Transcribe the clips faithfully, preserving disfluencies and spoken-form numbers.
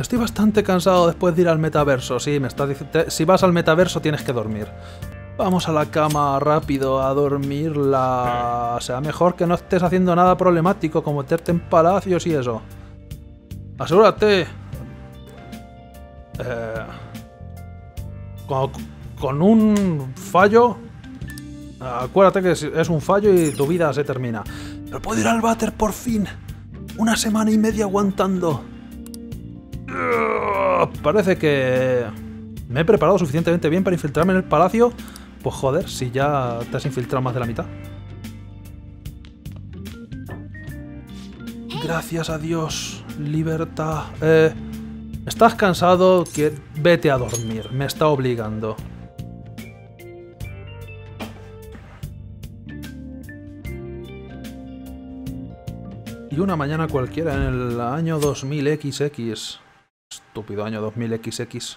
Estoy bastante cansado después de ir al metaverso. Sí, me estás diciendo... Si vas al metaverso tienes que dormir. Vamos a la cama rápido a dormirla. O sea, mejor que no estés haciendo nada problemático como meterte en palacios y eso. Asegúrate. Eh, con, con un fallo... Acuérdate que es un fallo y tu vida se termina. Pero puedo ir al váter por fin. Una semana y media aguantando. Parece que me he preparado suficientemente bien para infiltrarme en el palacio. Pues joder, si ya te has infiltrado más de la mitad. Gracias a Dios, libertad. Eh, ¿Estás cansado? Que vete a dormir. Me está obligando. Y una mañana cualquiera en el año dos mil equis equis. Estúpido año dos mil equis equis.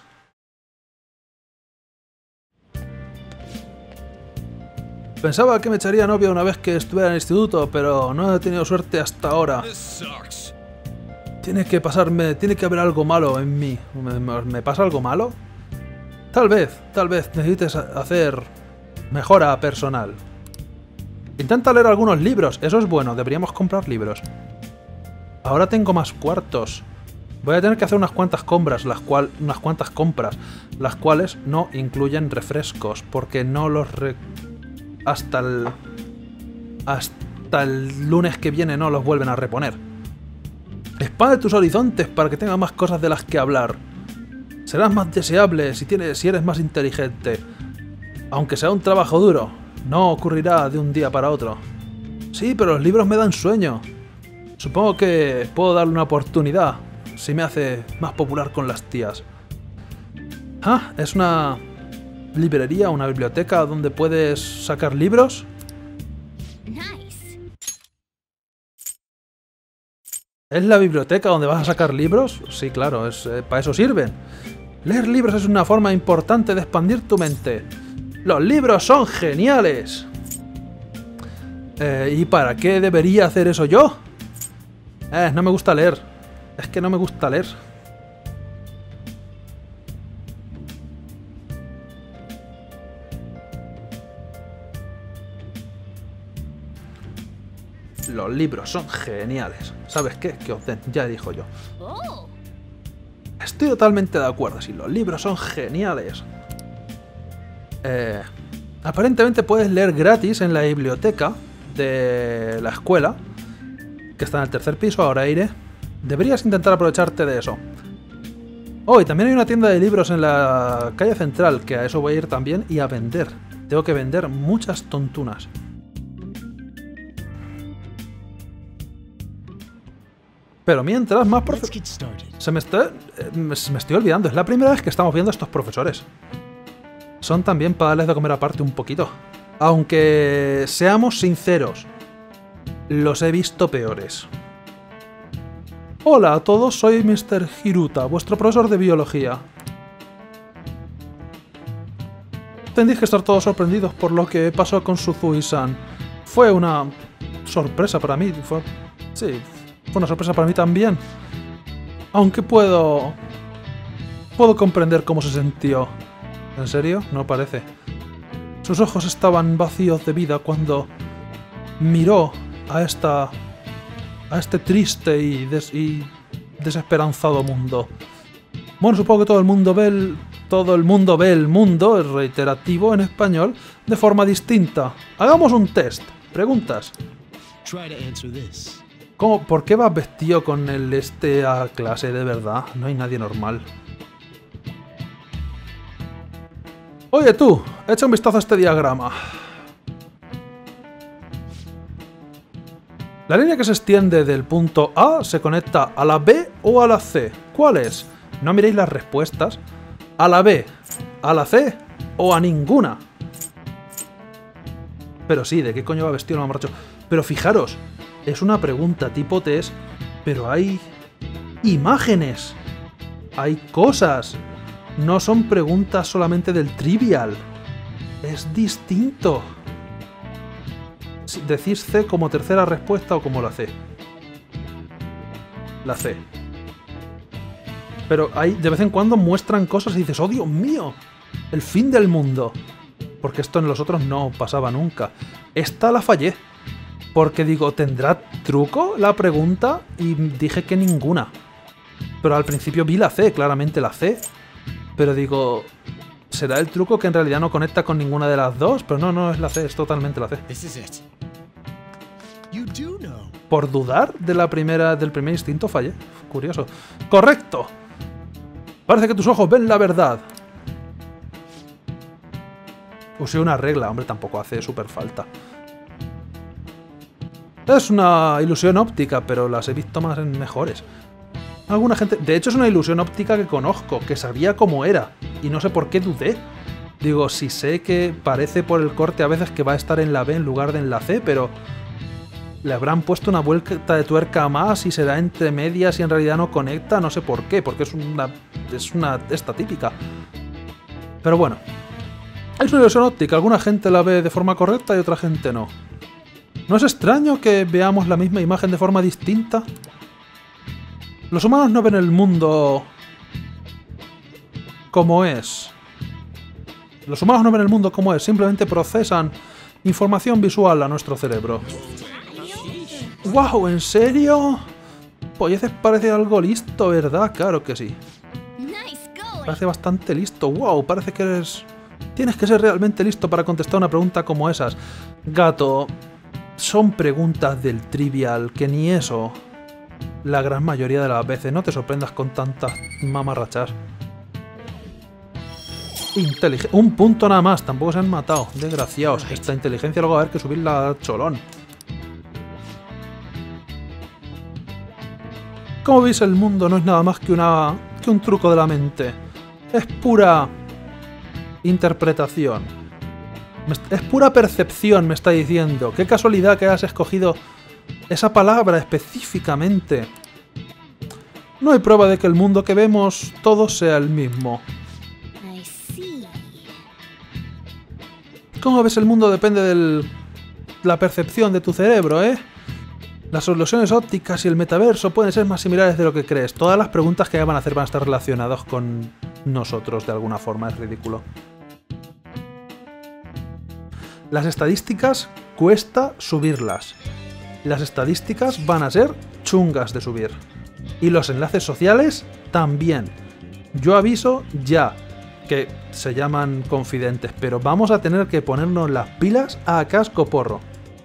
Pensaba que me echaría novia una vez que estuviera en el instituto, pero no he tenido suerte hasta ahora. Tiene que pasarme, tiene que haber algo malo en mí. ¿Me, me, me pasa algo malo? Tal vez, tal vez necesites hacer mejora personal. Intenta leer algunos libros, eso es bueno, deberíamos comprar libros. Ahora tengo más cuartos. Voy a tener que hacer unas cuantas compras, las cual, unas cuantas compras, las cuales no incluyen refrescos, porque no los re... hasta el hasta el lunes que viene no los vuelven a reponer. Expande tus horizontes para que tengas más cosas de las que hablar. Serás más deseable si tienes, si eres más inteligente. Aunque sea un trabajo duro, no ocurrirá de un día para otro. Sí, pero los libros me dan sueño. Supongo que puedo darle una oportunidad. Si me hace más popular con las tías. Ah, ¿es una librería, una biblioteca donde puedes sacar libros? Nice. ¿Es la biblioteca donde vas a sacar libros? Sí, claro, es, eh, para eso sirven. Leer libros es una forma importante de expandir tu mente. ¡Los libros son geniales! Eh, ¿Y para qué debería hacer eso yo? Eh, no me gusta leer. Es que no me gusta leer. Los libros son geniales. ¿Sabes qué? Que os den, ya dijo yo. Oh. Estoy totalmente de acuerdo, sí, los libros son geniales. Eh, aparentemente puedes leer gratis en la biblioteca de la escuela, que está en el tercer piso, ahora iré. Deberías intentar aprovecharte de eso. Oh, y también hay una tienda de libros en la calle central, que a eso voy a ir también, y a vender. Tengo que vender muchas tontunas. Pero mientras, más profesores... Se me está... eh, me, me estoy olvidando, es la primera vez que estamos viendo a estos profesores. Son también para darles de comer aparte un poquito. Aunque seamos sinceros, los he visto peores. Hola a todos, soy mister Hiruta, vuestro profesor de biología. Tendréis que estar todos sorprendidos por lo que pasó con Suzui-san. Fue una sorpresa para mí. Fue... Sí, fue una sorpresa para mí también. Aunque puedo... Puedo comprender cómo se sintió. ¿En serio? No parece. Sus ojos estaban vacíos de vida cuando miró a esta... a este triste y, des y desesperanzado mundo. Bueno, supongo que todo el mundo ve el... Todo el mundo ve el mundo, es reiterativo en español, de forma distinta. Hagamos un test. Preguntas. ¿Cómo, ¿Por qué vas vestido con el este a clase de verdad? No hay nadie normal. Oye tú, echa un vistazo a este diagrama. La línea que se extiende del punto A se conecta a la B o a la C. ¿Cuál es? No miréis las respuestas. ¿A la B, a la C o a ninguna? Pero sí, ¿de qué coño va vestido el mamarracho? Pero fijaros, es una pregunta tipo test, pero hay imágenes, hay cosas. No son preguntas solamente del trivial. Es distinto. ¿Decís C como tercera respuesta o como la C? La C. Pero hay, de vez en cuando muestran cosas y dices, ¡oh, Dios mío! El fin del mundo. Porque esto en los otros no pasaba nunca. Esta la fallé. Porque digo, ¿tendrá truco la pregunta? Y dije que ninguna. Pero al principio vi la C, claramente la C. Pero digo, ¿será el truco que en realidad no conecta con ninguna de las dos? Pero no, no es la C, es totalmente la C. Por dudar de la primera, del primer instinto fallé. Curioso. ¡Correcto! Parece que tus ojos ven la verdad. Usé una regla, hombre, tampoco hace súper falta. Es una ilusión óptica, pero las he visto más en mejores. Alguna gente... De hecho, es una ilusión óptica que conozco, que sabía cómo era. Y no sé por qué dudé. Digo, si sé que parece por el corte a veces que va a estar en la B en lugar de en la C, pero... le habrán puesto una vuelta de tuerca más y será entre medias y en realidad no conecta, no sé por qué, porque es una... es una... esta típica. Pero bueno. Es una ilusión óptica, alguna gente la ve de forma correcta y otra gente no. ¿No es extraño que veamos la misma imagen de forma distinta? Los humanos no ven el mundo como es. Los humanos no ven el mundo como es, simplemente procesan información visual a nuestro cerebro. ¡Wow! ¿En serio? Polleces parece algo listo, ¿verdad? Claro que sí. Parece bastante listo. ¡Wow! Parece que eres... Tienes que ser realmente listo para contestar una pregunta como esas. Gato, son preguntas del trivial, que ni eso... La gran mayoría de las veces. No te sorprendas con tantas mamarrachas. Intelige... Un punto nada más. Tampoco se han matado. Desgraciados. Esta inteligencia luego va a haber que subirla a cholón. Como veis, el mundo no es nada más que, una, que un truco de la mente. Es pura interpretación. Es pura percepción, me está diciendo. Qué casualidad que hayas escogido esa palabra específicamente. No hay prueba de que el mundo que vemos todos sea el mismo. ¿Cómo ves el mundo? Depende de la percepción de tu cerebro, ¿eh? Las ilusiones ópticas y el metaverso pueden ser más similares de lo que crees. Todas las preguntas que van a hacer van a estar relacionadas con nosotros de alguna forma. Es ridículo. Las estadísticas cuesta subirlas. Las estadísticas van a ser chungas de subir. Y los enlaces sociales también. Yo aviso ya que se llaman confidentes, pero vamos a tener que ponernos las pilas a casco porro.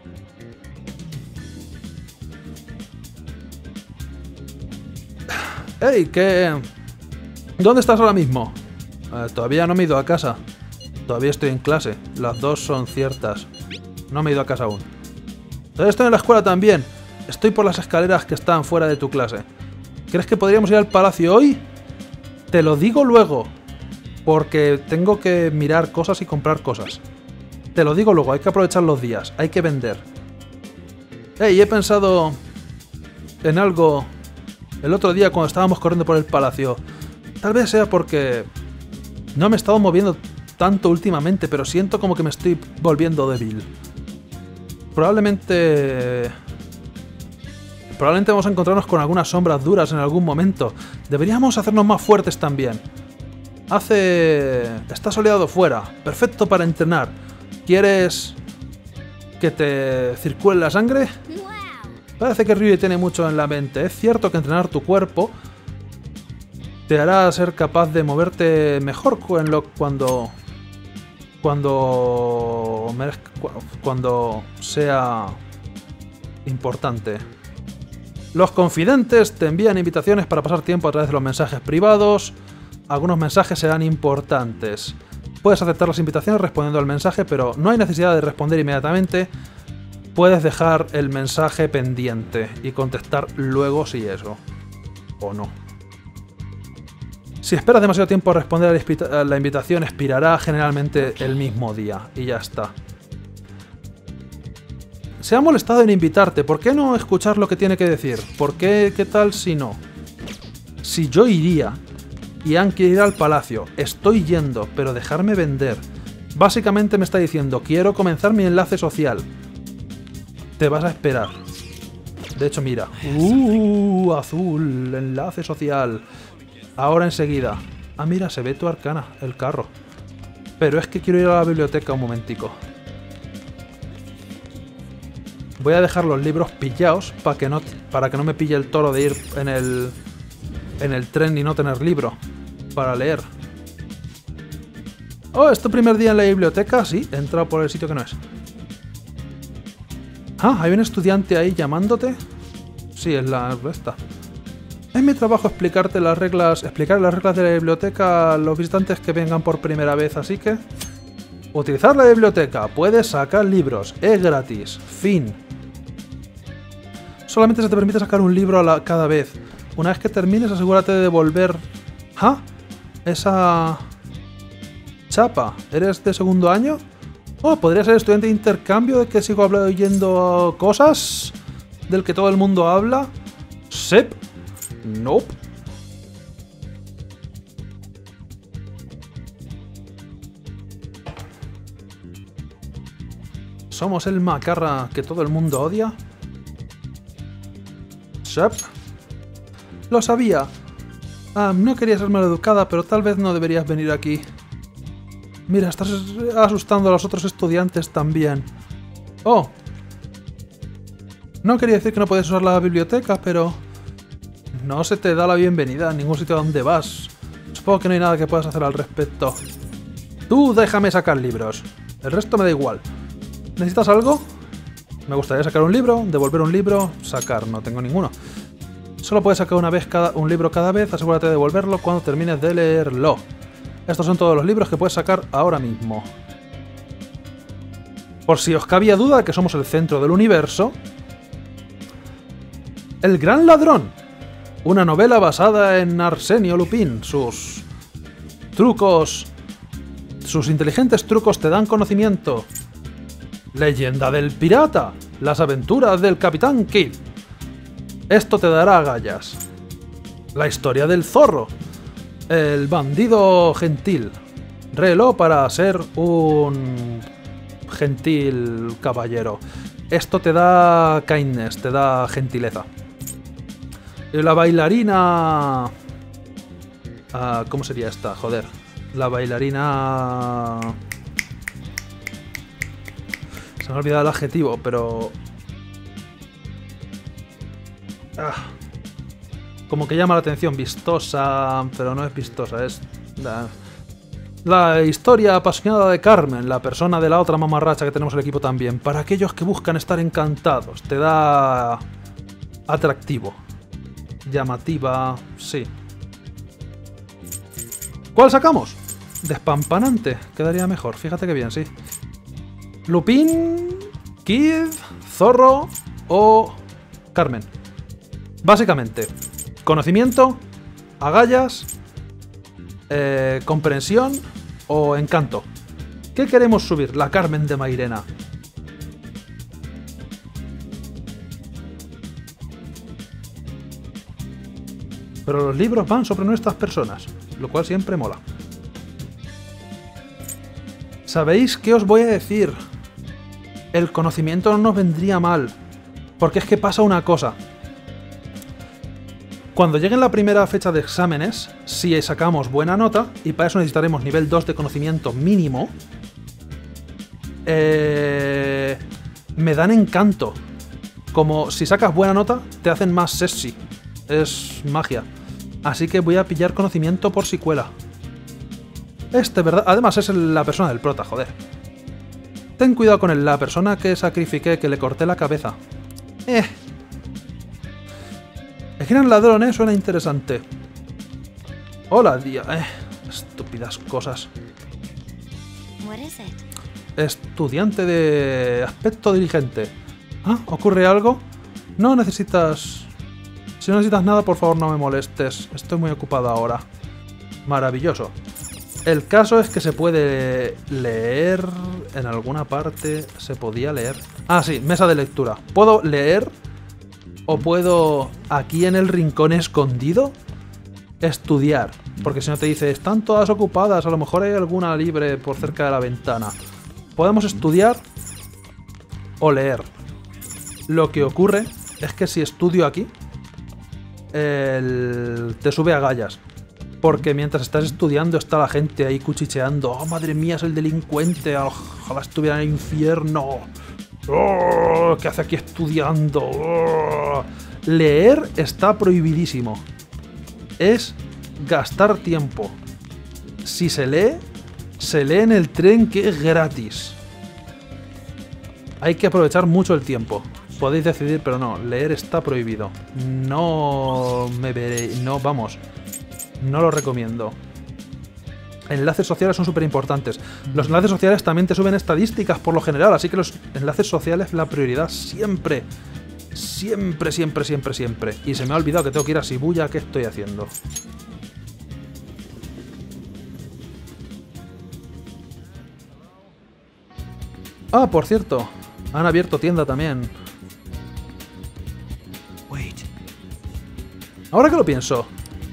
¡Ey! ¿Qué? ¿Dónde estás ahora mismo? Eh, todavía no me he ido a casa. Todavía estoy en clase. Las dos son ciertas. No me he ido a casa aún. Todavía estoy en la escuela también. Estoy por las escaleras que están fuera de tu clase. ¿Crees que podríamos ir al palacio hoy? Te lo digo luego. Porque tengo que mirar cosas y comprar cosas. Te lo digo luego. Hay que aprovechar los días. Hay que vender. ¡Ey! He pensado en algo... El otro día cuando estábamos corriendo por el palacio. Tal vez sea porque no me he estado moviendo tanto últimamente, pero siento como que me estoy volviendo débil. Probablemente... Probablemente vamos a encontrarnos con algunas sombras duras en algún momento. Deberíamos hacernos más fuertes también. Hace... Está soleado fuera. Perfecto para entrenar. ¿Quieres que te circule la sangre? Parece que Ryuji tiene mucho en la mente. Es cierto que entrenar tu cuerpo te hará ser capaz de moverte mejor cuando cuando cuando sea importante. Los confidentes te envían invitaciones para pasar tiempo a través de los mensajes privados. Algunos mensajes serán importantes. Puedes aceptar las invitaciones respondiendo al mensaje, pero no hay necesidad de responder inmediatamente. Puedes dejar el mensaje pendiente y contestar luego si eso. O no. Si esperas demasiado tiempo a responder a la invitación, expirará generalmente el mismo día. Y ya está. Se ha molestado en invitarte. ¿Por qué no escuchar lo que tiene que decir? ¿Por qué? ¿Qué tal si no? Si yo iría y han que ir al palacio, estoy yendo, pero dejarme vender. Básicamente me está diciendo, quiero comenzar mi enlace social. Te vas a esperar. De hecho, mira. Uh, azul, enlace social. Ahora enseguida. Ah, mira, se ve tu arcana, el carro. Pero es que quiero ir a la biblioteca un momentico. Voy a dejar los libros pillados para que no, para que no me pille el toro de ir en el, en el tren y no tener libro para leer. Oh, ¿es tu primer día en la biblioteca? Sí, he entrado por el sitio que no es. Ah, ¿hay un estudiante ahí llamándote? Sí, es la esta. Es mi trabajo explicarte las reglas, explicar las reglas de la biblioteca a los visitantes que vengan por primera vez, así que... Utilizar la biblioteca, puedes sacar libros, es gratis, fin. Solamente se te permite sacar un libro a la, cada vez. Una vez que termines, asegúrate de devolver... ¿Ah? Esa... chapa. ¿Eres de segundo año? Oh, ¿podría ser estudiante de intercambio de que sigo hablando, oyendo cosas? ¿Del que todo el mundo habla? Sep. Nope. ¿Somos el macarra que todo el mundo odia? Sep. Lo sabía. Ah, no quería ser maleducada, pero tal vez no deberías venir aquí. Mira, estás asustando a los otros estudiantes también. Oh. No quería decir que no puedes usar la biblioteca, pero... no se te da la bienvenida a ningún sitio a donde vas. Supongo que no hay nada que puedas hacer al respecto. Tú déjame sacar libros. El resto me da igual. ¿Necesitas algo? Me gustaría sacar un libro, devolver un libro, sacar. No tengo ninguno. Solo puedes sacar una vez cada, un libro cada vez. Asegúrate de devolverlo cuando termines de leerlo. Estos son todos los libros que puedes sacar ahora mismo. Por si os cabía duda de que somos el centro del universo... El Gran Ladrón. Una novela basada en Arsenio Lupin. Sus trucos... Sus inteligentes trucos te dan conocimiento. Leyenda del pirata. Las aventuras del Capitán Kidd. Esto te dará agallas. La historia del zorro. El bandido gentil. Reloj para ser un gentil caballero. Esto te da kindness, te da gentileza. Y la bailarina... Uh, ¿Cómo sería esta? Joder. La bailarina... Se me ha olvidado el adjetivo, pero... Ah. Como que llama la atención, vistosa, pero no es vistosa, es... La, la historia apasionada de Carmen, la persona de la otra mamarracha que tenemos en el equipo también. Para aquellos que buscan estar encantados, te da... atractivo. Llamativa, sí. ¿Cuál sacamos? Despampanante, quedaría mejor, fíjate que bien, sí. Lupin, Kidd, Zorro o Carmen. Básicamente, conocimiento, agallas, eh, comprensión o encanto. ¿Qué queremos subir? La Carmen de Mairena. Pero los libros van sobre nuestras personas, lo cual siempre mola. ¿Sabéis qué os voy a decir? El conocimiento no nos vendría mal, porque es que pasa una cosa. Cuando llegue la primera fecha de exámenes, si sacamos buena nota, y para eso necesitaremos nivel dos de conocimiento mínimo, eh, me dan encanto. Como si sacas buena nota, te hacen más sexy. Es magia. Así que voy a pillar conocimiento por si cuela. Este, ¿verdad? Además es la persona del prota, joder. Ten cuidado con él, la persona que sacrifiqué, que le corté la cabeza. Eh... El gran ladrón, ¿eh? Suena interesante. Hola, día. Eh, estúpidas cosas. Estudiante de aspecto diligente. ¿Ah? ¿Ocurre algo? No necesitas... Si no necesitas nada, por favor no me molestes. Estoy muy ocupado ahora. Maravilloso. El caso es que se puede leer... En alguna parte se podía leer... Ah, sí, mesa de lectura. ¿Puedo leer? ¿O puedo, aquí en el rincón escondido, estudiar? Porque si no te dice, están todas ocupadas, a lo mejor hay alguna libre por cerca de la ventana. Podemos estudiar o leer. Lo que ocurre es que si estudio aquí, el... te sube agallas. Porque mientras estás estudiando está la gente ahí cuchicheando. ¡Oh, madre mía, es el delincuente! ¡Ojalá estuviera en el infierno! ¡Oh, ¿qué hace aquí estudiando? ¡Oh! Leer está prohibidísimo. Es gastar tiempo. Si se lee, se lee en el tren, que es gratis. Hay que aprovechar mucho el tiempo. Podéis decidir, pero no, leer está prohibido. No me veré, no, vamos, no lo recomiendo. Enlaces sociales son súper importantes. Los enlaces sociales también te suben estadísticas por lo general, así que los enlaces sociales la prioridad siempre. Siempre, siempre, siempre, siempre. Y se me ha olvidado que tengo que ir a Shibuya. ¿Qué estoy haciendo? Ah, por cierto, han abierto tienda también. Ahora que lo pienso.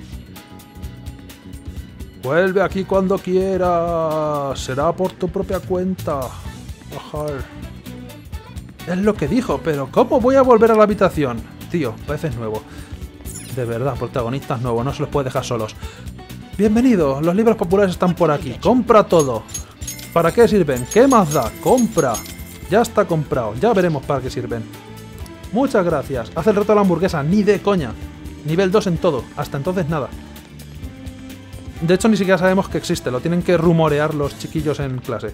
Vuelve aquí cuando quieras. Será por tu propia cuenta. Ojalá. Es lo que dijo, pero ¿cómo voy a volver a la habitación? Tío, pareces nuevo. De verdad, protagonistas nuevos, no se los puede dejar solos. Bienvenido, los libros populares están por aquí. Compra todo. ¿Para qué sirven? ¿Qué más da? Compra. Ya está comprado, ya veremos para qué sirven. Muchas gracias. Haz el reto de la hamburguesa, ni de coña. Nivel dos en todo, hasta entonces nada. De hecho, ni siquiera sabemos que existe, lo tienen que rumorear los chiquillos en clase.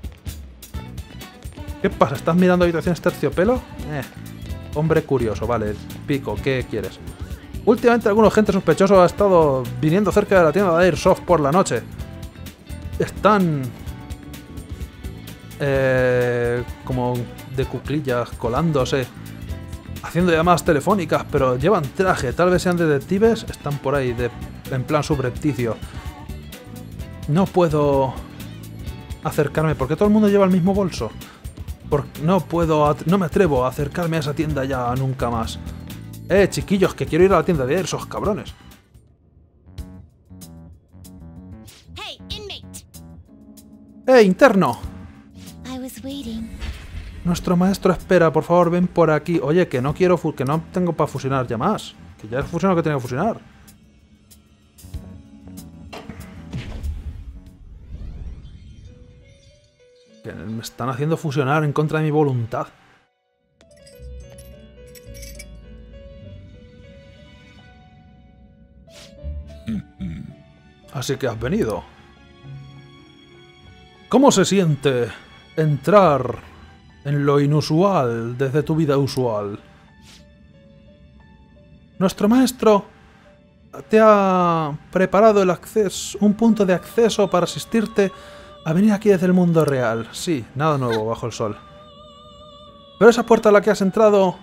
¿Qué pasa? ¿Estás mirando habitaciones terciopelo? Eh, hombre curioso, vale, pico, ¿qué quieres? Últimamente algún agente sospechoso ha estado viniendo cerca de la tienda de Airsoft por la noche. Están... Eh, como de cuclillas, colándose, haciendo llamadas telefónicas, pero llevan traje, tal vez sean detectives, están por ahí, de, en plan subrepticio. No puedo acercarme, porque todo el mundo lleva el mismo bolso. Porque no puedo, no me atrevo a acercarme a esa tienda ya nunca más. Eh, chiquillos, que quiero ir a la tienda de Airsoft, cabrones. Hey, inmate. Eh, interno. I was waiting. Nuestro maestro espera, por favor, ven por aquí. Oye, que no quiero, que no tengo para fusionar ya más. Que ya he fusionado lo que tenía que fusionar. Que me están haciendo fusionar en contra de mi voluntad. Así que has venido. ¿Cómo se siente entrar en lo inusual desde tu vida usual? Nuestro maestro te ha preparado el acceso, un punto de acceso para asistirte a venir aquí desde el mundo real. Sí, nada nuevo bajo el sol. Pero esa puerta a la que has entrado...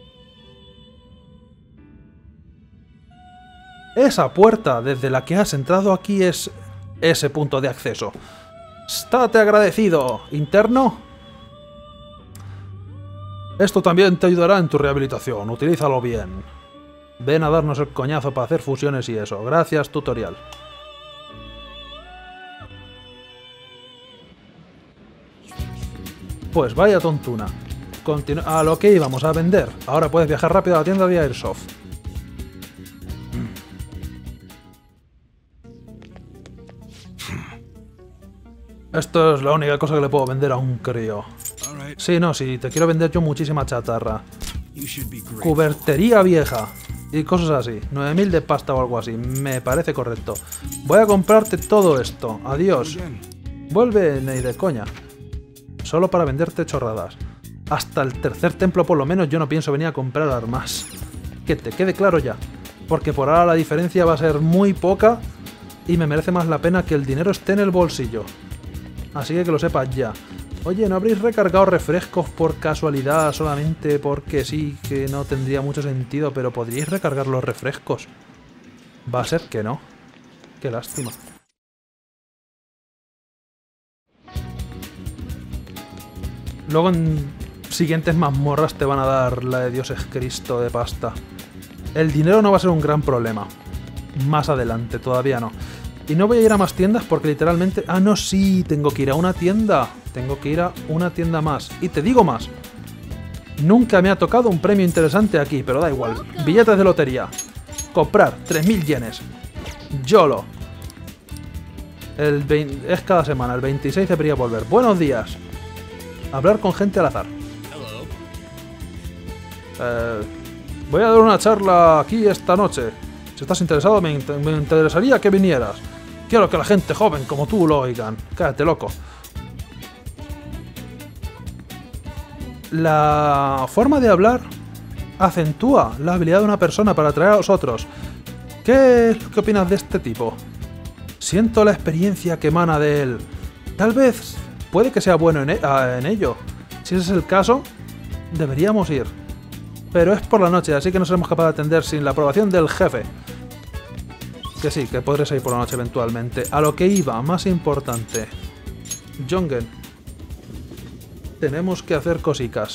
Esa puerta desde la que has entrado aquí es ese punto de acceso. Estate agradecido, interno. Esto también te ayudará en tu rehabilitación. Utilízalo bien. Ven a darnos el coñazo para hacer fusiones y eso. Gracias, tutorial. Pues vaya tontuna. Continu- a lo que íbamos a vender. Ahora puedes viajar rápido a la tienda de Airsoft. Esto es la única cosa que le puedo vender a un crío. Sí, no, sí, te quiero vender yo muchísima chatarra. Cubertería vieja y cosas así. nueve mil de pasta o algo así. Me parece correcto. Voy a comprarte todo esto. Adiós. Vuelve ni de coña. Solo para venderte chorradas. Hasta el tercer templo por lo menos yo no pienso venir a comprar armas. Que te quede claro ya. Porque por ahora la diferencia va a ser muy poca y me merece más la pena que el dinero esté en el bolsillo. Así que que lo sepas ya. Oye, ¿no habréis recargado refrescos por casualidad solamente porque sí, que no tendría mucho sentido, pero podríais recargar los refrescos? Va a ser que no. Qué lástima. Luego en siguientes mazmorras te van a dar la de Dios es Cristo de pasta. El dinero no va a ser un gran problema. Más adelante, todavía no. Y no voy a ir a más tiendas porque literalmente... Ah, no, sí, tengo que ir a una tienda. Tengo que ir a una tienda más. Y te digo más. Nunca me ha tocado un premio interesante aquí, pero da igual. Billetes de lotería. Comprar tres mil yenes. YOLO. El veinte, es cada semana, el veintiséis debería volver. Buenos días. Hablar con gente al azar. Eh, voy a dar una charla aquí esta noche. Si estás interesado, me, inter me interesaría que vinieras. Quiero que la gente joven como tú lo oigan. Cállate, loco. La forma de hablar acentúa la habilidad de una persona para atraer a los otros. ¿Qué, qué opinas de este tipo? Siento la experiencia que emana de él. Tal vez puede que sea bueno en, e en ello. Si ese es el caso, deberíamos ir. Pero es por la noche, así que no seremos capaces de atender sin la aprobación del jefe. Que sí, que podré ir por la noche eventualmente. A lo que iba, más importante. Jongen. Tenemos que hacer cositas.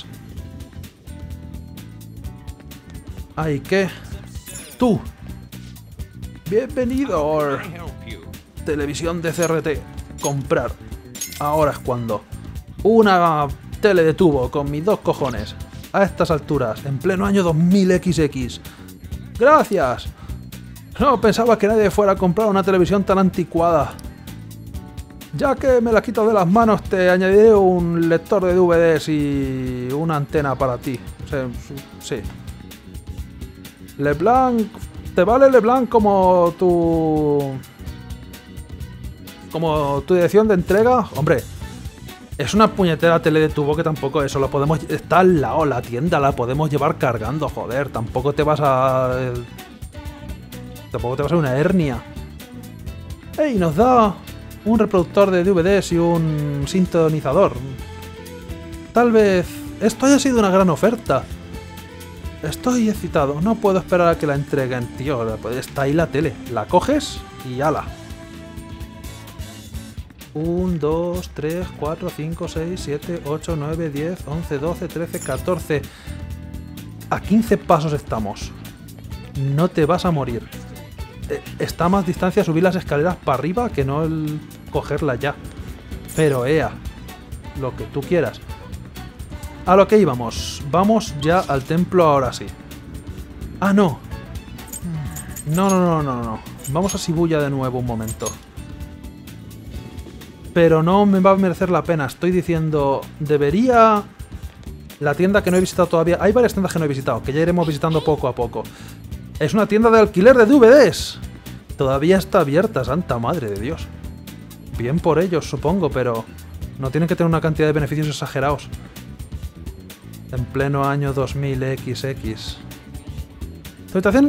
Hay que... Tú. Bienvenido. Televisión de C R T. Comprar. Ahora es cuando. Una tele de tubo con mis dos cojones. A estas alturas, en pleno año dos mil equis equis. ¡Gracias! No pensaba que nadie fuera a comprar una televisión tan anticuada. Ya que me la quito de las manos, te añadiré un lector de D V Ds y una antena para ti. Sí. LeBlanc... ¿Te vale LeBlanc como tu... como tu dirección de entrega? Hombre, es una puñetera tele de tubo que tampoco eso lo podemos... Está al lado, la tienda la podemos llevar cargando, joder. Tampoco te vas a... Tampoco te vas a una hernia. ¡Ey! Nos da un reproductor de D V Ds y un sintonizador. Tal vez esto haya sido una gran oferta. Estoy excitado, no puedo esperar a que la entreguen, tío. Está ahí la tele, la coges y ala. uno, dos, tres, cuatro, cinco, seis, siete, ocho, nueve, diez, once, doce, trece, catorce. A quince pasos estamos. No te vas a morir. Está a más distancia subir las escaleras para arriba que no el cogerla ya. Pero ea, lo que tú quieras. A lo que íbamos. Vamos ya al templo ahora sí. Ah, no. No, no, no, no, no. Vamos a Shibuya de nuevo un momento. Pero no me va a merecer la pena. Estoy diciendo... Debería... La tienda que no he visitado todavía... Hay varias tiendas que no he visitado, que ya iremos visitando poco a poco. Es una tienda de alquiler de D V Ds. Todavía está abierta, santa madre de Dios. Bien por ellos, supongo, pero... No tienen que tener una cantidad de beneficios exagerados. En pleno año dos mil equis equis. Tu habitación...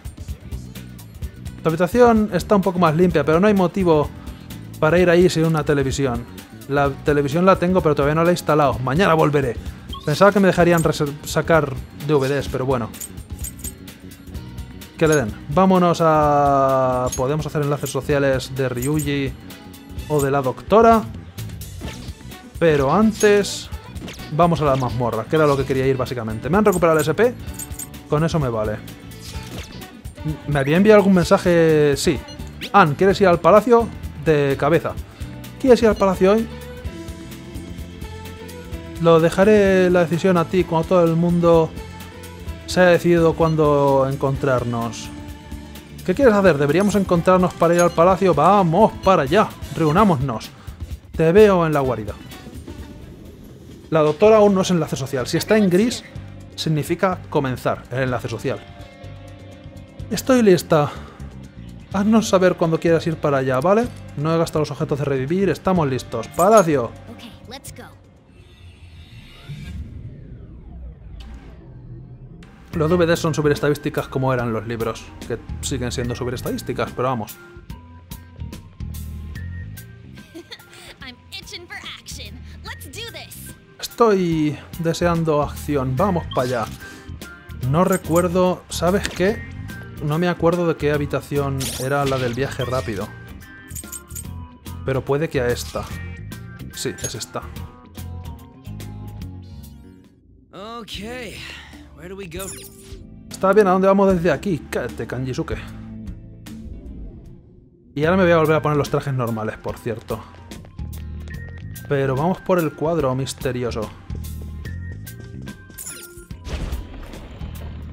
Tu habitación está un poco más limpia, pero no hay motivo para ir ahí sin una televisión. La televisión la tengo, pero todavía no la he instalado. Mañana volveré. Pensaba que me dejarían sacar D V Ds, pero bueno. Que le den. Vámonos a... Podemos hacer enlaces sociales de Ryuji o de la doctora. Pero antes... Vamos a la mazmorra, que era lo que quería ir básicamente. Me han recuperado el S P. Con eso me vale. ¿Me había enviado algún mensaje? Sí. Ann, ¿quieres ir al palacio? De cabeza. ¿Quieres ir al palacio hoy? Lo dejaré la decisión a ti cuando todo el mundo se haya decidido cuándo encontrarnos. ¿Qué quieres hacer? ¿Deberíamos encontrarnos para ir al palacio? ¡Vamos para allá! Reunámonos. Te veo en la guarida. La doctora aún no es enlace social. Si está en gris, significa comenzar el enlace social. Estoy lista. Haznos saber cuando quieras ir para allá, ¿vale? No he gastado los objetos de revivir. Estamos listos. ¡Palacio! Okay, let's go. Los D V Ds son superestadísticas como eran los libros, que siguen siendo superestadísticas, pero vamos. I'm itching for action. Let's do this. Estoy deseando acción. Vamos para allá. No recuerdo... ¿Sabes qué? No me acuerdo de qué habitación era la del viaje rápido. Pero puede que a esta. Sí, es esta. Okay. Where do we go? Está bien, ¿a dónde vamos desde aquí? Cállate, Kanjisuke. Y ahora me voy a volver a poner los trajes normales, por cierto. Pero vamos por el cuadro misterioso.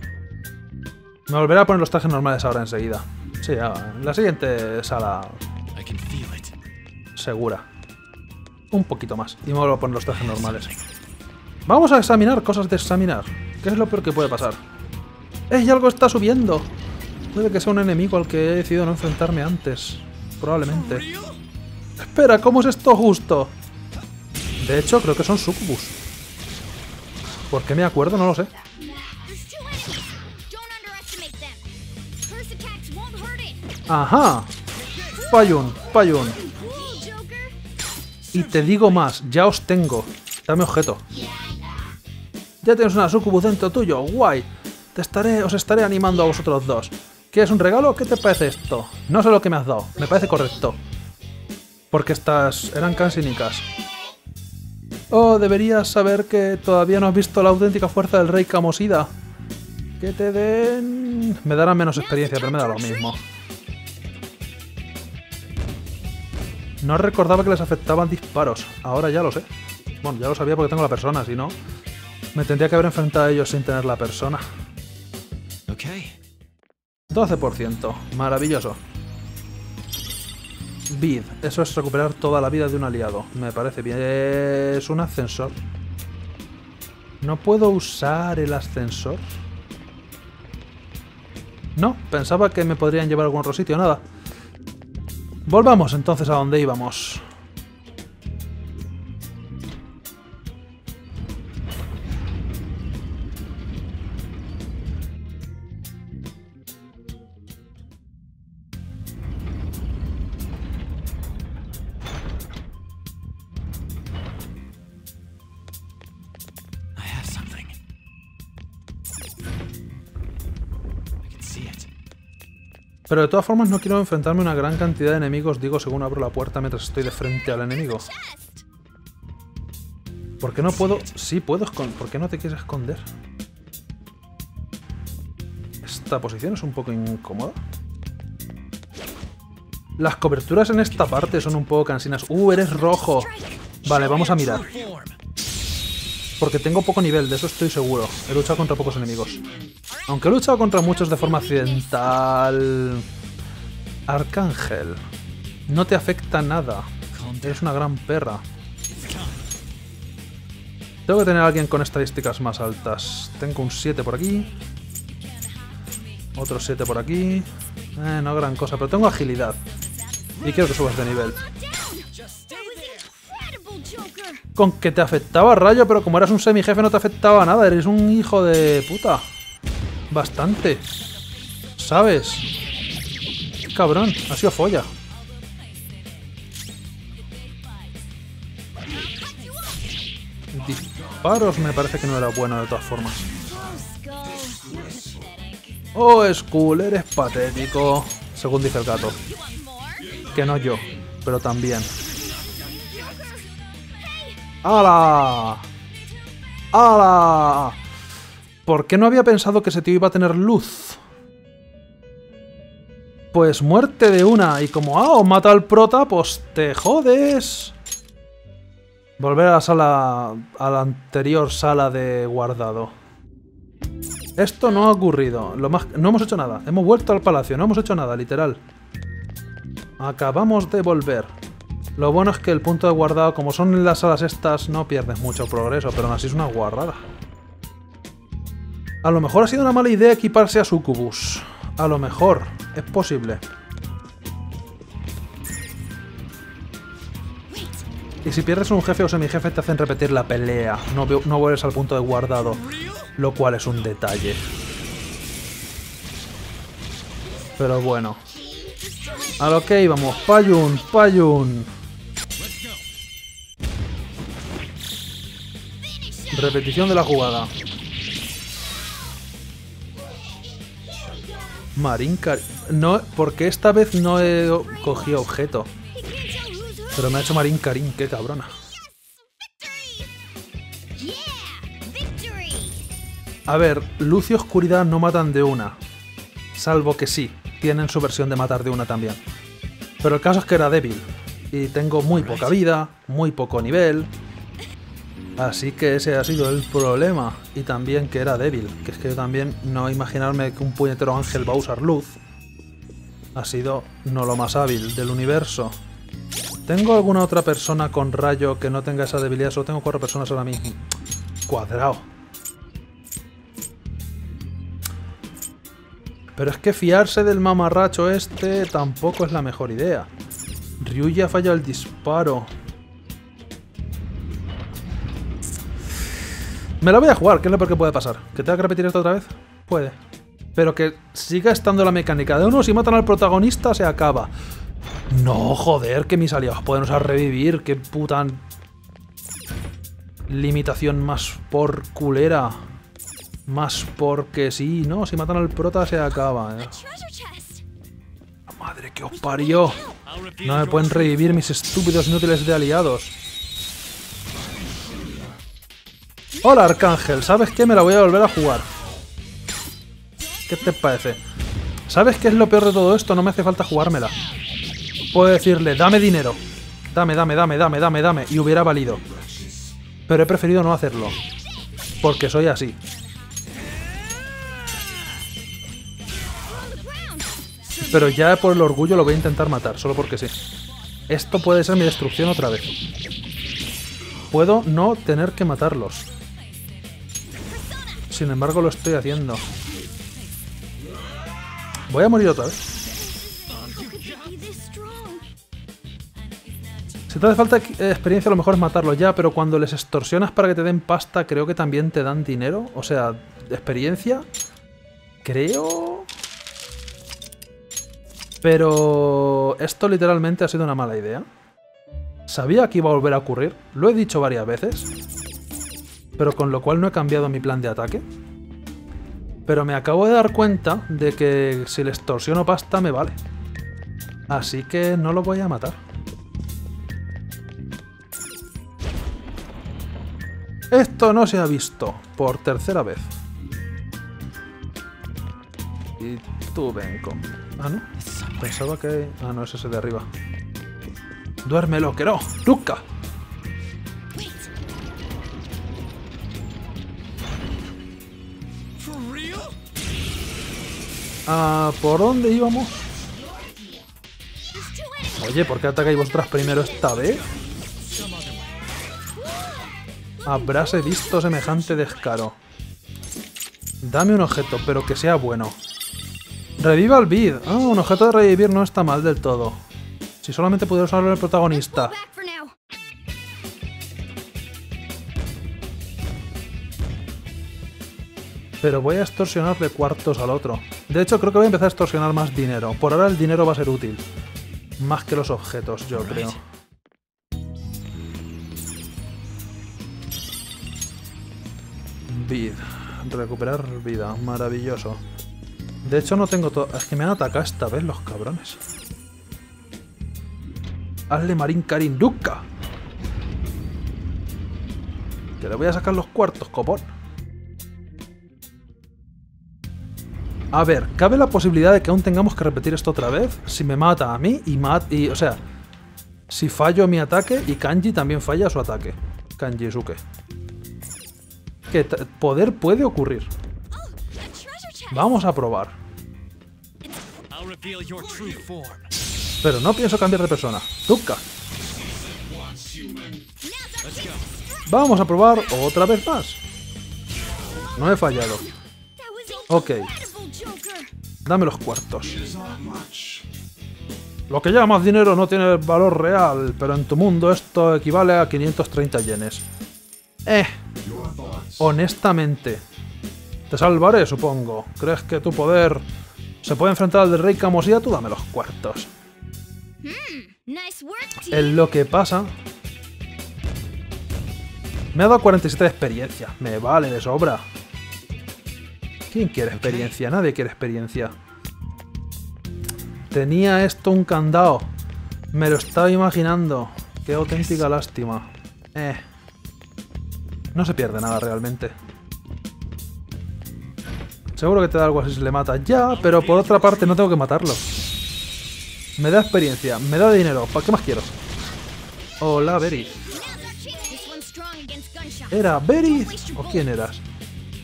Me volveré a poner los trajes normales ahora enseguida. Sí, en la siguiente sala I can feel it. Segura. Un poquito más. Y me vuelvo a poner los trajes normales. Vamos a examinar cosas de examinar. ¿Qué es lo peor que puede pasar? ¡Ey! Algo está subiendo. Puede que sea un enemigo al que he decidido no enfrentarme antes. Probablemente. Espera, ¿cómo es esto justo? De hecho, creo que son sucubus. ¿Por qué me acuerdo? No lo sé. Ajá. Payun, Payun. Y te digo más, ya os tengo. Dame objeto. Ya tienes una sucubus dentro tuyo, guay. Te estaré, os estaré animando a vosotros dos. ¿Quieres un regalo? ¿Qué te parece esto? No sé lo que me has dado, me parece correcto. Porque estas eran cansinicas. Oh, deberías saber que todavía no has visto la auténtica fuerza del rey Kamosida. Que te den... Me darán menos experiencia, pero me da lo mismo. No recordaba que les afectaban disparos. Ahora ya lo sé. Bueno, ya lo sabía porque tengo la persona, si no... Me tendría que haber enfrentado a ellos sin tener la persona. Okay. doce por ciento. Maravilloso. Vid. Eso es recuperar toda la vida de un aliado. Me parece bien. Es un ascensor. ¿No puedo usar el ascensor? No, pensaba que me podrían llevar a algún otro sitio. Nada. Volvamos entonces a donde íbamos. Pero de todas formas no quiero enfrentarme a una gran cantidad de enemigos, digo, según abro la puerta mientras estoy de frente al enemigo. ¿Por qué no puedo...? Sí, puedo esconder. ¿Por qué no te quieres esconder? Esta posición es un poco incómoda. Las coberturas en esta parte son un poco cansinas. ¡Uh, eres rojo! Vale, vamos a mirar. Porque tengo poco nivel, de eso estoy seguro. He luchado contra pocos enemigos. Aunque he luchado contra muchos de forma accidental... Arcángel. No te afecta nada. Eres una gran perra. Tengo que tener a alguien con estadísticas más altas. Tengo un siete por aquí. Otro siete por aquí. Eh, no gran cosa, pero tengo agilidad. Y quiero que subas de nivel. Con que te afectaba rayo, pero como eras un semijefe no te afectaba nada. Eres un hijo de puta. Bastante. ¿Sabes? Cabrón, ha sido folla. Disparos me parece que no era bueno de todas formas. Oh, Skull, eres patético. Según dice el gato. Que no yo, pero también. ¡Hala! ¡Hala! ¿Por qué no había pensado que ese tío iba a tener luz? Pues muerte de una. Y como, ah, os mata al prota, pues te jodes. Volver a la sala... a la anterior sala de guardado. Esto no ha ocurrido. Lo más, no hemos hecho nada. Hemos vuelto al palacio. No hemos hecho nada, literal. Acabamos de volver. Lo bueno es que el punto de guardado, como son en las salas estas, no pierdes mucho progreso, pero aún así es una guarrada. A lo mejor ha sido una mala idea equiparse a Sucubus. A lo mejor. Es posible. Y si pierdes un jefe o semijefe te hacen repetir la pelea. No, no vuelves al punto de guardado. Lo cual es un detalle. Pero bueno. A lo que íbamos. Payun, Payun. Repetición de la jugada. Marín Karin. No, porque esta vez no he cogido objeto. Pero me ha hecho Marín Karin, qué cabrona. A ver, luz y oscuridad no matan de una. Salvo que sí, tienen su versión de matar de una también. Pero el caso es que era débil. Y tengo muy poca vida, muy poco nivel. Así que ese ha sido el problema. Y también que era débil. Que es que yo también no imaginarme que un puñetero ángel va a usar luz. Ha sido no lo más hábil del universo. ¿Tengo alguna otra persona con rayo que no tenga esa debilidad? Solo tengo cuatro personas ahora mismo. Cuadrado. Pero es que fiarse del mamarracho este tampoco es la mejor idea. Ryuya falla el disparo. Me la voy a jugar, ¿qué es lo peor que puede pasar? ¿Que tenga que repetir esto otra vez? Puede. Pero que siga estando la mecánica de uno, si matan al protagonista se acaba. No, joder, que mis aliados pueden usar revivir. Qué puta limitación más por culera. Más porque sí, no, si matan al prota se acaba. Eh. Madre que os parió. No me pueden revivir mis estúpidos inútiles de aliados. Hola, Arcángel, ¿sabes qué? Me la voy a volver a jugar. ¿Qué te parece? ¿Sabes qué es lo peor de todo esto? No me hace falta jugármela. Puedo decirle, dame dinero. Dame, dame, dame, dame, dame, dame. Y hubiera valido. Pero he preferido no hacerlo. Porque soy así. Pero ya por el orgullo lo voy a intentar matar, solo porque sí. Esto puede ser mi destrucción otra vez. Puedo no tener que matarlos. Sin embargo, lo estoy haciendo. Voy a morir otra vez. Si te hace falta experiencia, lo mejor es matarlos ya, pero cuando les extorsionas para que te den pasta, creo que también te dan dinero. O sea, experiencia. Creo... Pero esto literalmente ha sido una mala idea. Sabía que iba a volver a ocurrir, lo he dicho varias veces, pero con lo cual no he cambiado mi plan de ataque. Pero me acabo de dar cuenta de que si le extorsiono pasta me vale. Así que no lo voy a matar. Esto no se ha visto por tercera vez. Y tú ven con... Ah, ¿no? Pensaba que... Ah, no, es ese de arriba. ¡Duérmelo, que no! ¡Ruka! Ah, ¿por dónde íbamos? Oye, ¿por qué atacáis vosotras primero esta vez? Habráse visto semejante descaro. Dame un objeto, pero que sea bueno. Reviva al Bid. Ah, un objeto de revivir no está mal del todo. Si solamente pudiera usarlo el protagonista. Pero voy a extorsionarle cuartos al otro. De hecho, creo que voy a empezar a extorsionar más dinero. Por ahora el dinero va a ser útil. Más que los objetos, yo creo. Bid. Recuperar vida. Maravilloso. De hecho, no tengo todo... Es que me han atacado esta vez los cabrones. Hazle Marín Karin Ruka. Que le voy a sacar los cuartos, copón. A ver, ¿cabe la posibilidad de que aún tengamos que repetir esto otra vez? Si me mata a mí y mat... Y, o sea, si fallo mi ataque y Kanji también falla su ataque. Kanji Suke. Que poder puede ocurrir. Vamos a probar. Pero no pienso cambiar de persona. Ruka. Vamos a probar otra vez más. No he fallado. Ok. Dame los cuartos. Lo que llamas dinero no tiene valor real, pero en tu mundo esto equivale a quinientos treinta yenes. Eh. Honestamente. Te salvaré, supongo. ¿Crees que tu poder se puede enfrentar al del rey Kamosía? Tú dame los cuartos. Es lo que pasa. Me ha dado cuarenta y siete de experiencia. Me vale de sobra. ¿Quién quiere experiencia? Nadie quiere experiencia. Tenía esto un candado. Me lo estaba imaginando. Qué auténtica lástima. Eh. No se pierde nada realmente. Seguro que te da algo así si le matas ya, pero por otra parte no tengo que matarlo. Me da experiencia, me da dinero. ¿Para qué más quiero? Hola, Berith. ¿Era Berith o quién eras?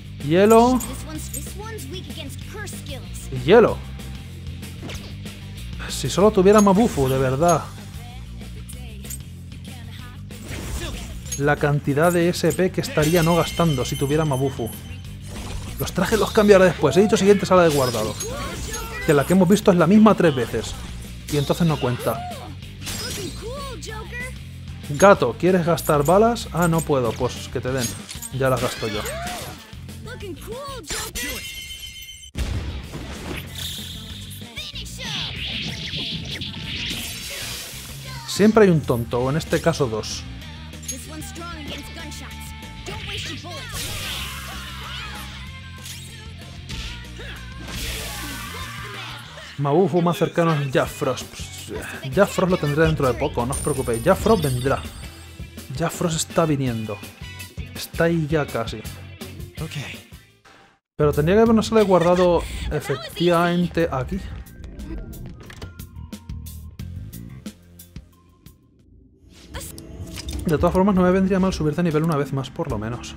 Hielo. Y hielo. Si solo tuviera Mabufu, de verdad. La cantidad de S P que estaría no gastando si tuviera Mabufu. Los trajes los cambiaré después. He dicho siguiente sala de guardado. Que la que hemos visto es la misma tres veces. Y entonces no cuenta. Gato, ¿quieres gastar balas? Ah, no puedo. Pues que te den. Ya las gasto yo. Siempre hay un tonto, o en este caso dos. Mabufu más cercano es Jack Frost. Jack Frost lo tendré dentro de poco, no os preocupéis. Jack Frost vendrá. Jack Frost está viniendo. Está ahí ya casi. Okay. Pero tendría que habernos sale guardado efectivamente aquí. De todas formas, no me vendría mal subir de nivel una vez más, por lo menos.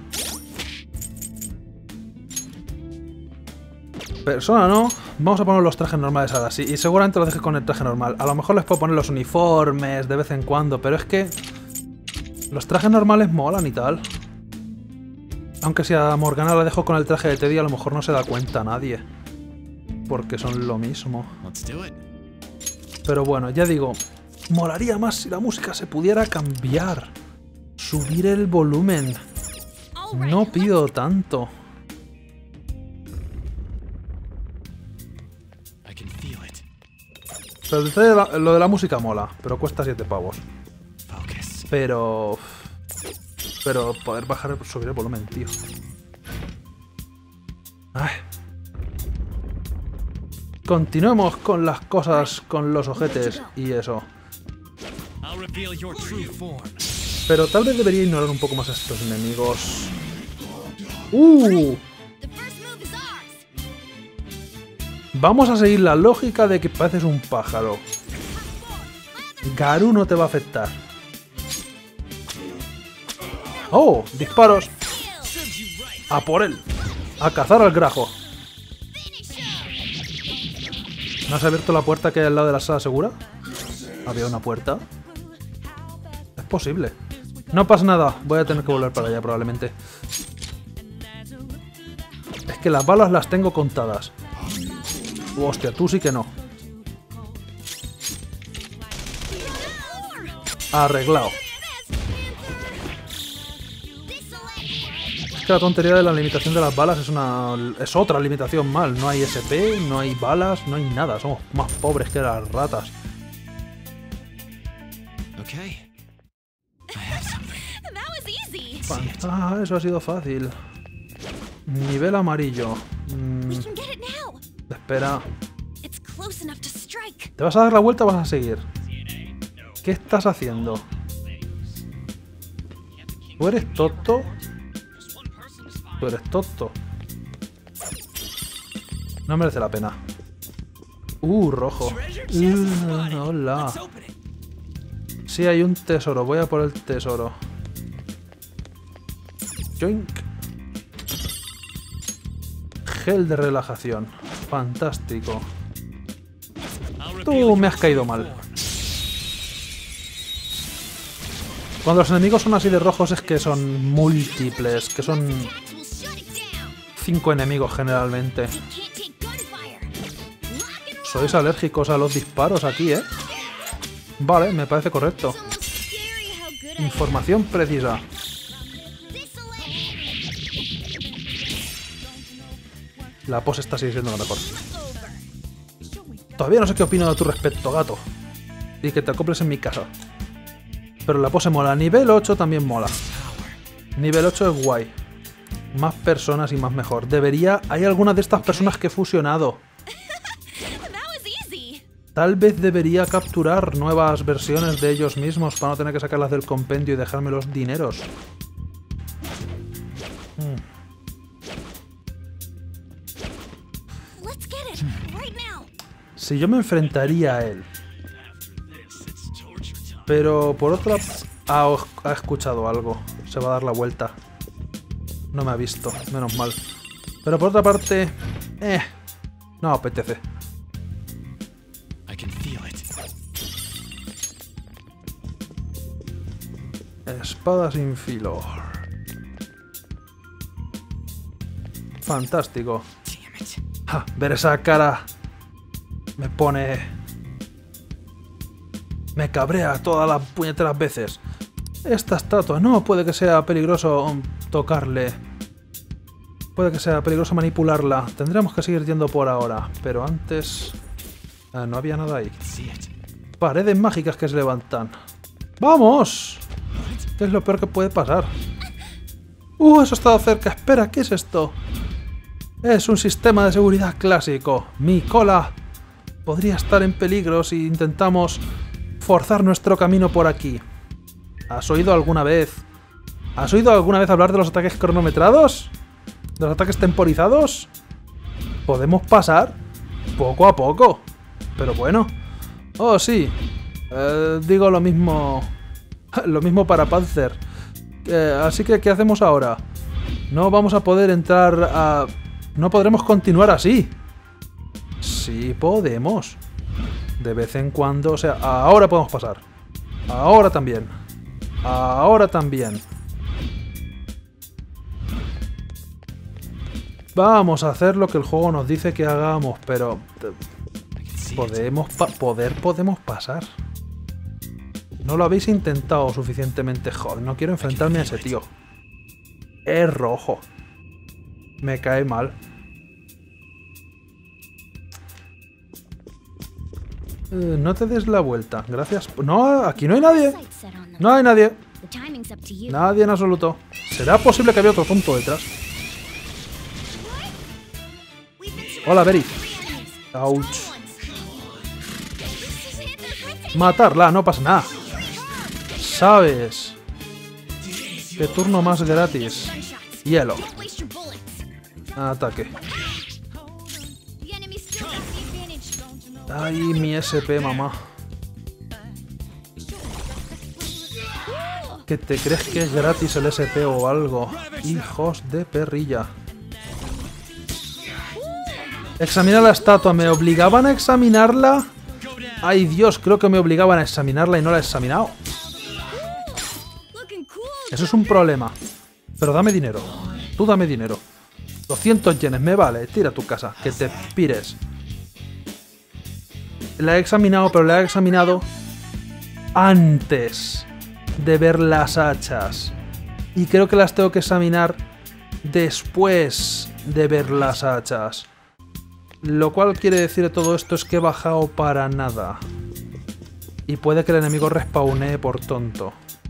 Persona no. Vamos a poner los trajes normales ahora sí. Y seguramente los deje con el traje normal. A lo mejor les puedo poner los uniformes de vez en cuando. Pero es que los trajes normales molan y tal. Aunque si a Morgana la dejo con el traje de Teddy, a lo mejor no se da cuenta nadie. Porque son lo mismo. Pero bueno, ya digo, molaría más si la música se pudiera cambiar. Subir el volumen. No pido tanto. Pero el detalle de la, lo de la música mola, pero cuesta siete pavos. Pero... Pero poder bajar, subir el volumen, tío. Ay. Continuemos con las cosas, con los ojetes y eso. Pero tal vez debería ignorar un poco más a estos enemigos. ¡Uh! Vamos a seguir la lógica de que pareces un pájaro. Garu no te va a afectar. ¡Oh! ¡Disparos! ¡A por él! ¡A cazar al grajo! ¿No has abierto la puerta que hay al lado de la sala segura? ¿Había una puerta? Es posible. No pasa nada. Voy a tener que volver para allá probablemente. Es que las balas las tengo contadas. Oh, hostia, tú sí que no. Arreglado. Es que la tontería de la limitación de las balas es una es otra limitación mal. No hay S P, no hay balas, no hay nada. Somos más pobres que las ratas. Okay. Ah, eso ha sido fácil. Nivel amarillo. Mm, espera. ¿Te vas a dar la vuelta o vas a seguir? ¿Qué estás haciendo? ¿Tú eres tonto? Tú eres tonto. No merece la pena. Uh, rojo. Uh, hola. Sí, hay un tesoro. Voy a por el tesoro. Joink. Gel de relajación. Fantástico. Tú me has caído mal. Cuando los enemigos son así de rojos es que son múltiples, que son cinco enemigos generalmente. Sois alérgicos a los disparos aquí, ¿eh? Vale, me parece correcto. Información precisa. La pose está así siendo lo mejor. Todavía no sé qué opino de tu respecto, gato. Y que te acoples en mi casa. Pero la pose mola. Nivel ocho también mola. Nivel ocho es guay. Más personas y más mejor. Debería... Hay algunas de estas personas que he fusionado. Tal vez debería capturar nuevas versiones de ellos mismos para no tener que sacarlas del compendio y dejarme los dineros. Hmm. Si yo me enfrentaría a él. Pero por otra... Ah, ha escuchado algo. Se va a dar la vuelta. No me ha visto, menos mal. Pero por otra parte... Eh... No apetece. Espada sin filo. Fantástico. Damn it. Ja, ver esa cara me pone... Me cabrea todas las puñeteras veces. Esta estatua, no, puede que sea peligroso tocarle. Puede que sea peligroso manipularla. Tendremos que seguir yendo por ahora. Pero antes... Eh, no había nada ahí. See it. Paredes mágicas que se levantan. ¡Vamos! ¿Qué es lo peor que puede pasar? ¡Uh! Eso ha estado cerca. Espera, ¿qué es esto? Es un sistema de seguridad clásico. Mi cola podría estar en peligro si intentamos forzar nuestro camino por aquí. ¿Has oído alguna vez? ¿Has oído alguna vez hablar de los ataques cronometrados? ¿De los ataques temporizados? Podemos pasar poco a poco. Pero bueno. Oh, sí. Eh, digo lo mismo... Lo mismo para Panzer. Eh, así que, ¿qué hacemos ahora? No vamos a poder entrar a... No podremos continuar así. Sí podemos. De vez en cuando... O sea, ahora podemos pasar. Ahora también. Ahora también. Vamos a hacer lo que el juego nos dice que hagamos, pero... Podemos pa- poder podemos pasar. No lo habéis intentado suficientemente. Joder, no quiero enfrentarme a ese tío. Es rojo. Me cae mal. Eh, no te des la vuelta. Gracias. No, aquí no hay nadie. No hay nadie. Nadie en absoluto. ¿Será posible que había otro tonto detrás? Hola, Beri. Ouch. Matarla, no pasa nada. ¿Sabes? ¿Qué turno más gratis? Hielo. Ataque. Ay, mi S P, mamá. ¿Que te crees que es gratis el S P o algo? Hijos de perrilla. Examina la estatua. ¿Me obligaban a examinarla? Ay, Dios, creo que me obligaban a examinarla y no la he examinado. Eso es un problema. Pero dame dinero. Tú dame dinero. doscientos yenes, me vale. Tira a tu casa. Que te pires. La he examinado, pero la he examinado antes de ver las hachas. Y creo que las tengo que examinar después de ver las hachas. Lo cual quiere decir de todo esto es que he bajado para nada. Y puede que el enemigo respawnee por tonto.